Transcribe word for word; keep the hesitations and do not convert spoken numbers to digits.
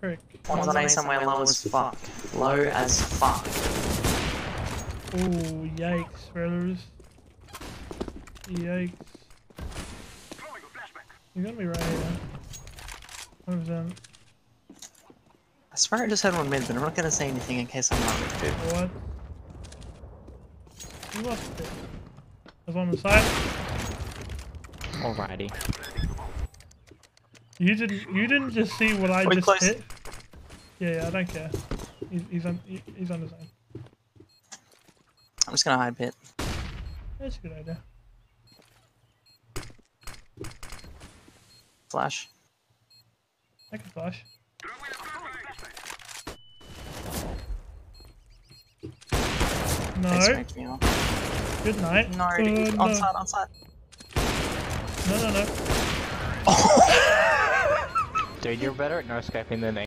Frick. One's on A somewhere low as fuck. Low as fuck. Oh, yikes, brothers. Yikes. You're gonna be right here. one hundred percent. I swear I just heard one mid, but I'm not gonna say anything in case I'm wrong. What? You lost it. There's one on the side. Alrighty. You didn't. You didn't just see what I Wait, just close. hit. Yeah, yeah. I don't care. He's, he's on. He, he's on his own. I'm just gonna hide pit. That's a good idea. Flash. I can flash. No. They smoked me off. Good night. No, Uh, dude. no. On side, on side. No, no, no. Dude, you're better at no scoping than